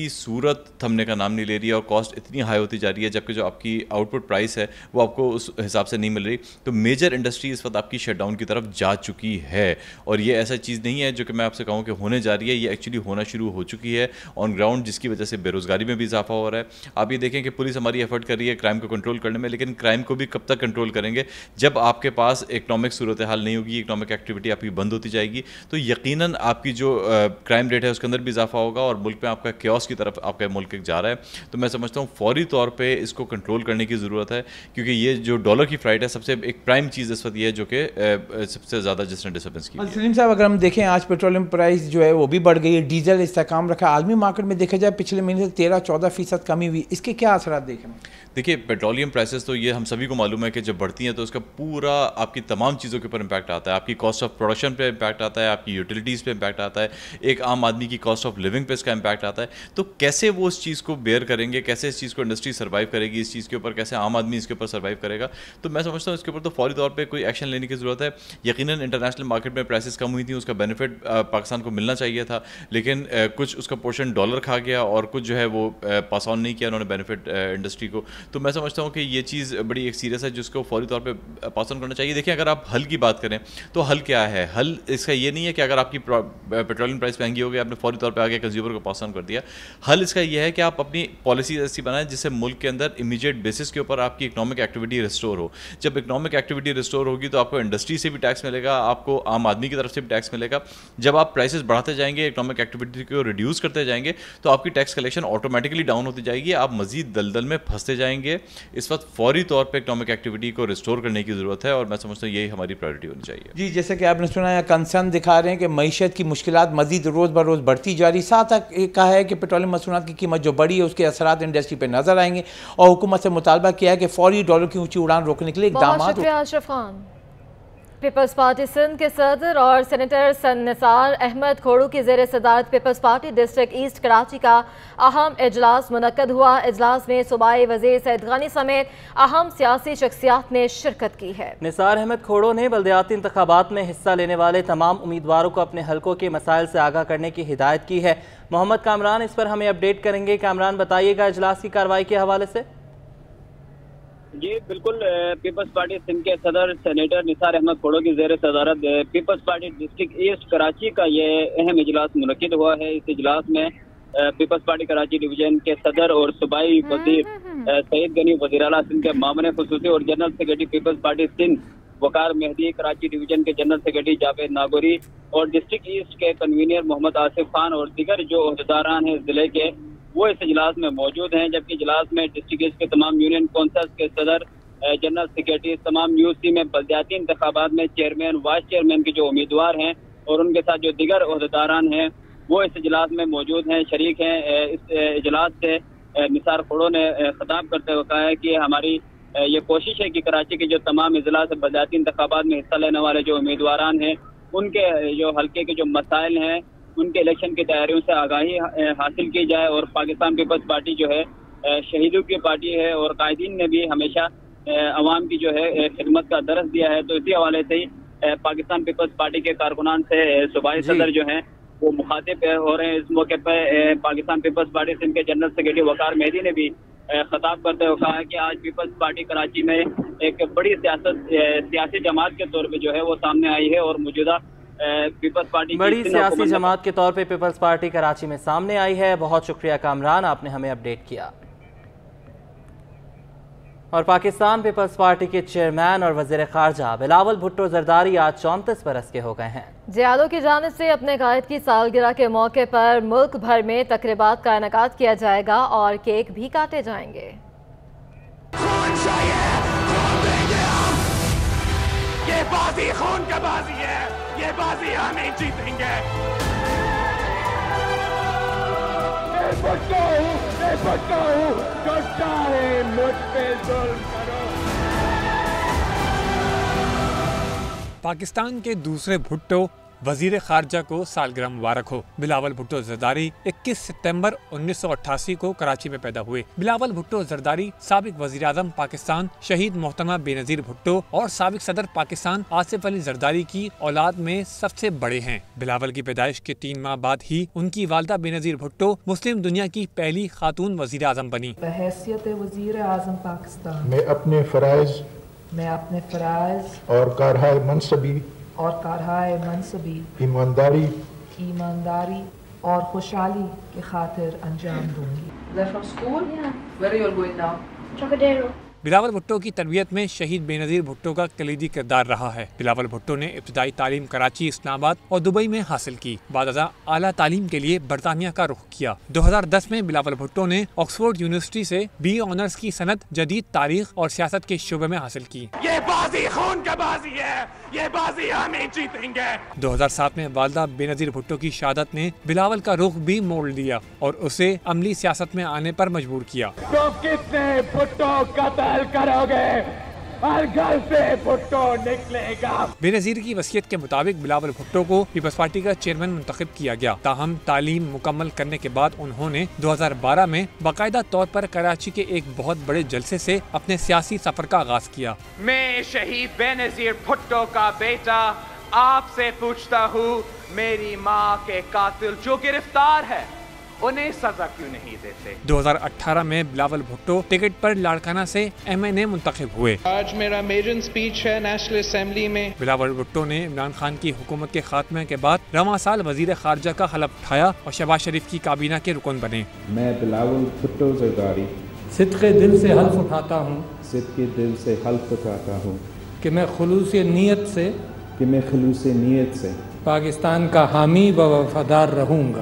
इसकी सूरत थमने का नाम नहीं ले रही है और कॉस्ट इतनी हाई होती जा रही है, जबकि जो आपकी आउटपुट प्राइस है वो आपको उस हिसाब से नहीं मिल रही। तो मेजर इंडस्ट्री इस वक्त आपकी शटडाउन की तरफ जा चुकी है और ये ऐसा चीज़ नहीं है जो कि मैं आपसे कहूँ कि होने जा रही है, ये एक्चुअली होना शुरू हो चुकी है ऑन ग्राउंड, जिसकी वजह से बेरोज़गारी में भी इजाफा हो रहा है। आप ये देखें कि पुलिस हमारी एफर्ट कर रही है क्राइम को कंट्रोल करने में, लेकिन क्राइम को भी कब तक कंट्रोल करेंगे जब आपके पास इकनॉमिक सूरत हाल नहीं होगी, इकनॉमिक एक्टिविटी आपकी बंद होती जाएगी, तो यकीनन आपकी जो क्राइम रेट है उसके अंदर भी इजाफा होगा और मुल्क में आपका क्योस की तरफ आपका मुल्क जा रहा है। तो मैं समझता हूँ फौरी तौर पे इसको कंट्रोल करने की ज़रूरत है, क्योंकि ये जो डॉलर की फ्लाइट है सबसे एक प्राइम चीज़ इस वक्त ये है जो कि सबसे ज़्यादा जिसने डिस्टर्बेंस की। सलीम साहब, अगर हम देखें आज पेट्रोलियम प्राइस जो है वो भी बढ़ गई है, डीजल इस्तेकाम रखा, आलमी मार्केट में देखा जाए पिछले महीने से 13-14% कमी हुई, इसके क्या असरात देखें? देखिए, पेट्रोलियम प्राइसेस तो ये हम सभी को मालूम है कि जब बढ़ती हैं तो उसका पूरा आपकी तमाम चीज़ों के ऊपर इम्पैक्ट आता है। आपकी कॉस्ट ऑफ प्रोडक्शन पे इम्पैक्ट आता है, आपकी यूटिलिटीज़ पे इम्पैक्ट आता है, एक आम आदमी की कॉस्ट ऑफ लिविंग पे इसका इम्पैक्ट आता है। तो कैसे वो उस चीज़ को बेयर करेंगे, कैसे इस चीज़ को इंडस्ट्री सर्वाइव करेगी, इस चीज़ के ऊपर कैसे आम आदमी इसके ऊपर सर्वाइव करेगा, तो मैं समझता हूँ इसके ऊपर तो फौरी तौर पर कोई एक्शन लेने की ज़रूरत है। यकीनन इंटरनेशनल मार्केट में प्राइसेस कम हुई थी, उसका बेनिफिट पाकिस्तान को मिलना चाहिए था, लेकिन कुछ उसका पोर्शन डॉलर खा गया और कुछ जो है वो पास ऑन नहीं किया उन्होंने बेनिफिट इंडस्ट्री को। तो मैं समझता हूँ कि ये चीज़ बड़ी एक सीरियस है जिसको फौरी तौर पे पास ऑन करना चाहिए। देखिए, अगर आप हल की बात करें तो हल क्या है? हल इसका ये नहीं है कि अगर आपकी पेट्रोलियम प्राइस महंगी हो गई आपने फौरी तौर पे आगे कंज्यूमर को पास ऑन कर दिया। हल इसका ये है कि आप अपनी पॉलिसीज ऐसी बनाएं जिससे मुल्क के अंदर इमीडिएट बेसिस के ऊपर आपकी इकनॉमिक एक्टिविटी रिस्टोर हो। जब इकनॉमिक एक्टिविटी रिस्टोर होगी तो आपको इंडस्ट्री से भी टैक्स मिलेगा, आपको आम आदमी की तरफ से भी टैक्स मिलेगा। जब आप प्राइसेस बढ़ाते जाएंगे, इकनॉमिक एक्टिविटी को रिड्यूस करते जाएंगे, तो आपकी टैक्स कलेक्शन ऑटोमेटिकली डाउन होती जाएगी, आप मजीद दलदल में फंसते जाएंगे। इस वक्त फौरी तौर पे इकनॉमिक एक्टिविटी को रिस्टोर करने की ज़रूरत है और मैं समझता हूँ यही हमारी प्रायोरिटी होनी चाहिए। जी, जैसे कि आपने सुना है, कंसर्न दिखा रहे हैं कि मईशत की मुश्किलात मजीद रोज़ ब रोज़ बढ़ती जा रही। साथ कहा है कि पेट्रोलियम मसूनात की कीमत जो बढ़ी है उसके असरात इंडस्ट्री पर नजर आएंगे और हुकूमत से मुतालबा किया है कि फौरी डॉलर की ऊंची उड़ान रोकने के लिए इक़दाम। पीपल्स पार्टी सिंध के सदर और सेनेटर निसार अहमद खोड़ू की ज़ेर सदारत people's party district east Karachi का अहम इजलास मुनक्कद हुआ। इजलास में सूबाई वज़ीर सैयद गनी समेत अहम सियासी शख्सियात ने शिरकत की है। निसार अहमद खोड़ू ने बल्दियाती इंतखाबात में हिस्सा लेने वाले तमाम उम्मीदवारों को अपने हलकों के मसाइल से आगाह करने की हिदायत की है। मोहम्मद कामरान इस पर हमें अपडेट करेंगे। कामरान, बताइएगा इजलास की कार्रवाई के हवाले से। जी बिल्कुल, पीपल्स पार्टी सिंध के सदर सेनेटर निसार अहमद खोड़ू की ज़ेर सदारत people's party district east Karachi का ये अहम इजलास मुनक्किद हुआ है। इस इजलास में पीपल्स पार्टी कराची डिवीजन के सदर और सूबाई वजीर सैयद गनी वज़ीर आला सिंध के मामले खुसूसी और general secretary people's party Sindh Waqar Mehdi, Karachi division के जनरल सेक्रेटरी जावेद नागौरी और डिस्ट्रिक्ट ईस्ट के कन्वीनर मोहम्मद आसिफ खान और दीगर जो ओहदेदारान हैं जिले के, वो इस इजलास में मौजूद हैं। जबकि इजलास में डिस्ट्रिक्ट ईस्ट के तमाम यूनियन कौंसल्स के सदर, जनरल सेक्रेटरी, तमाम यूसी में बल्दियाती इंतखाबात में चेयरमैन, वाइस चेयरमैन के जो उम्मीदवार हैं और उनके साथ जो दीगर ओहदेदारान हैं वो इस इजलास में मौजूद हैं, शरीक हैं। इस इजलास से निसार खोड़ू ने खिताब करते हुए कहा है कि हमारी ये कोशिश है कि कराची के जो तमाम अजला से बल्दियाती इंतखाबात में हिस्सा लेने वाले जो उम्मीदवारान हैं उनके जो हल्के के जो मसाइल हैं उनके इलेक्शन की तैयारियों से आगाही हासिल की जाए। और पाकिस्तान पीपल्स पार्टी जो है शहीदों की पार्टी है और कायदीन ने भी हमेशा अवाम की जो है खिदमत का दर्स दिया है। तो इसी हवाले से ही पाकिस्तान पीपल्स पार्टी के कारकुनान से सूबाई सदर जो हैं वो मुखातिब हो रहे हैं। इस मौके पर पाकिस्तान पीपल्स पार्टी सिंध के जनरल सेक्रेटरी वकार मेहदी ने भी खिताब करते हुए कहा कि आज पीपल्स पार्टी कराची में एक बड़ी सियासी जमात के तौर पर जो है वो सामने आई है और मौजूदा पीपल्स पार्टी बड़ी सियासी जमात के तौर पे पीपल्स पार्टी कराची में सामने आई है। बहुत शुक्रिया कामरान, आपने हमें अपडेट किया। और पाकिस्तान पीपल्स पार्टी के चेयरमैन और वज़ीर ख़ारजा बिलावल भुट्टो जरदारी आज 34 बरस के हो गए हैं। जियादों की जानिब से अपने कायद की सालगिरह के मौके पर मुल्क भर में तकरीबात का इनेकाद किया जाएगा और केक भी काटे जाएंगे। ये बाजी खून का बाजी है, ये बाजी हम ही जीतेंगे। जो चाहे मुझ पे जुल्म करो। पाकिस्तान के दूसरे भुट्टो वजीर खारजा को सालगिरह मुबारक हो। बिलावल भुट्टो जरदारी 21 सितंबर 1988 को कराची में पैदा हुए। बिलावल भुट्टो जरदारी साबिक वजीर आज़म पाकिस्तान शहीद मोहतरमा बेनज़ीर भुट्टो और साबिक सदर पाकिस्तान आसिफ अली जरदारी की औलाद में सबसे बड़े हैं। बिलावल की पैदाइश के 3 माह बाद ही उनकी वालदा बेनज़ीर भुट्टो मुस्लिम दुनिया की पहली खातून वजीर आज़म बनी। बहैसियत वजीर आज़म पाकिस्तान मैं अपने फ़राइज़ और कारहाय मनसबी ईमानदारी और खुशहाली की खातिर अंजाम दूंगी। बिलावल भुट्टो की तरबियत में शहीद बेनज़ीर भुट्टो का कलीदी किरदार रहा है। बिलावल भुट्टो ने इब्तदाई तालीम कराची, इस्लामाबाद और दुबई में हासिल की। बाद आला तालीम के लिए बरतानिया का रुख किया। 2010 में बिलावल भुट्टो ने ऑक्सफोर्ड यूनिवर्सिटी से BA ऑनर्स की सनद जदीद तारीख और सियासत के शोबे में हासिल की। ये बाजी खून का बाजी है, ये बाजी हम ही जीतेंगे। 2007 में वालदा बेनज़ीर भुट्टो की शहादत ने बिलावल का रुख भी मोड़ दिया और उसे अमली सियासत में आने पर मजबूर किया। तो किसने भुट्टो कत्ल करोगे? हर घर से भुट्टो निकलेगा। बेनज़ीर की वसीयत के मुताबिक बिलावल भुट्टो को पीपल्स पार्टी का चेयरमैन मुंतखब किया गया। ताहम तालीम मुकम्मल करने के बाद उन्होंने 2012 में बाकायदा तौर पर कराची के एक बहुत बड़े जलसे से अपने सियासी सफर का आगाज किया। मैं शहीद बेनज़ीर भुट्टो का बेटा आपसे पूछता हूँ, मेरी माँ के कातिल जो गिरफ्तार है उन्हें सजा क्यों नहीं देते? 2018 में बिलावल भुट्टो टिकट पर लाड़काना से MNA मुंतखब हुए। आज मेरा मेजन स्पीच है नेशनल असेंबली में। बिलावल भुट्टो ने इमरान खान की हुकूमत के खात्मे के बाद रवां साल वजीर खारजा का हलफ उठाया और शहबाज शरीफ की काबीना के रुकन बने। मैं बिलावल भुट्टो जरदारी सिद्क़े दिल से हल्फ उठाता हूँ कि मैं खुलूस नीयत से पाकिस्तान का हामी व वफादार रहूँगा।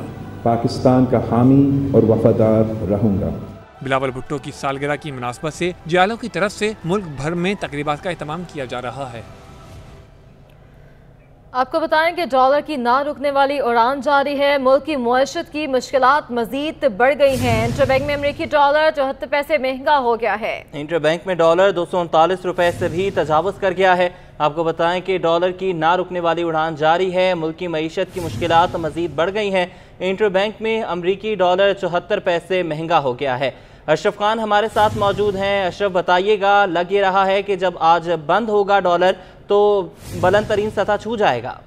बिलावल भुट्टो की सालगिरह की मुनासबत से जियालों की तरफ से मुल्क भर में तकरीबात का एहतमाम किया जा रहा है। आपको बताएं कि डॉलर की ना रुकने वाली उड़ान जारी है। मुल्क की मुआशत की मुश्किलात मजीद बढ़ गई हैं। इंटरबैंक में अमरीकी डॉलर 74 पैसे महंगा हो गया है। इंटरबैंक में डॉलर 239 रुपए से भी तजावुज़ कर गया है। आपको बताएं कि डॉलर की ना रुकने वाली उड़ान जारी है। मुल्क की मईशत की मुश्किलात मजीद बढ़ गई हैं। इंटरबैंक में अमरीकी डॉलर 74 पैसे महंगा हो गया है। अशरफ खान हमारे साथ मौजूद हैं। अशरफ बताइएगा, लग ये रहा है कि जब आज बंद होगा डॉलर तो बुलंद तरीन सतह छू जाएगा।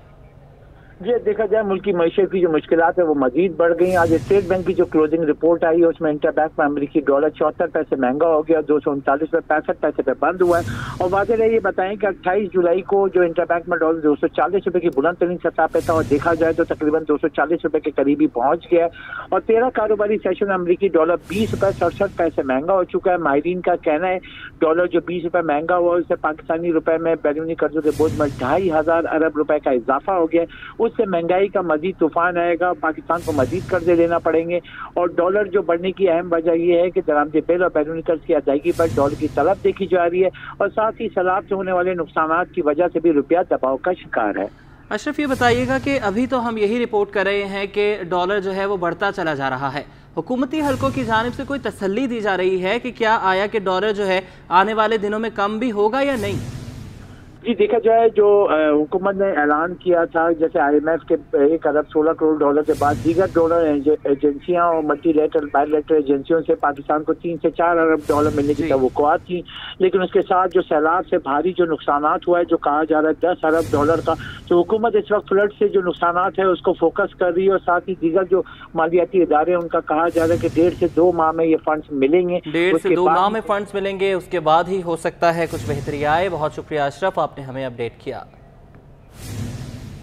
जी देखा जाए मुल्क की मईशत की जो मुश्किलात है वो मजीद बढ़ गई। आज स्टेट बैंक की जो क्लोजिंग रिपोर्ट आई है उसमें इंटरबैंक में अमरीकी डॉलर 74 पैसे महंगा हो गया, 239 रुपये 65 पैसे पे बंद हुआ है। और वाज़ेह ये बताएं कि 28 जुलाई को जो इंटरबैंक में डॉलर 240 रुपये की बुलंद तरीन सतह पे था और देखा जाए तो तकरीबन 240 रुपये के करीब ही पहुंच गया है। और 13 कारोबारी सेशन में अमरीकी डॉलर 20 रुपये 67 पैसे महंगा हो चुका है। माहिरीन का कहना है डॉलर जो 20 रुपये महंगा हुआ उससे पाकिस्तानी रुपए में बैरूनी कर्जों के बोझ में 2500 अरब रुपए का इजाफा हो गया। उससे महंगाई का मजीद तूफान आएगा, पाकिस्तान को मजीद कर्जे लेना पड़ेंगे। और डॉलर जो बढ़ने की अहम वजह यह है कि दरामदी बिल और बैरूनी कर्ज की अदायगी पर डॉलर की तलब देखी जा रही है और साथ ही सैलाब से होने वाले नुकसान की वजह से भी रुपया दबाव का शिकार है। अशरफ ये बताइएगा कि अभी तो हम यही रिपोर्ट कर रहे हैं कि डॉलर जो है वो बढ़ता चला जा रहा है। हुकूमती हलकों की जानिब से कोई तसल्ली दी जा रही है कि क्या आया कि डॉलर जो है आने वाले दिनों में कम भी होगा या नहीं? जी देखा जाए जो हुकूमत ने ऐलान किया था जैसे IMF के 1 अरब 16 करोड़ डॉलर के बाद दीगर डॉलर एजेंसियां और मल्टीलेटरल बायलैटरल एजेंसियों से पाकिस्तान को 3 से 4 अरब डॉलर मिलने की तवक्कुआत थी। लेकिन उसके साथ जो सैलाब से भारी जो नुकसान हुआ है जो कहा जा रहा है 10 अरब डॉलर का, तो हुकूमत इस वक्त फ्लड से जो नुकसान है उसको फोकस कर रही है और साथ ही दीगर जो मालियाती इदारे उनका कहा जा रहा है कि 1.5 से 2 माह में ये फंड्स मिलेंगे। 1.5 से 2 माह में फंड्स मिलेंगे, उसके बाद ही हो सकता है कुछ बेहतरी आए। बहुत शुक्रिया अशरफ, आपने हमें अपडेट किया।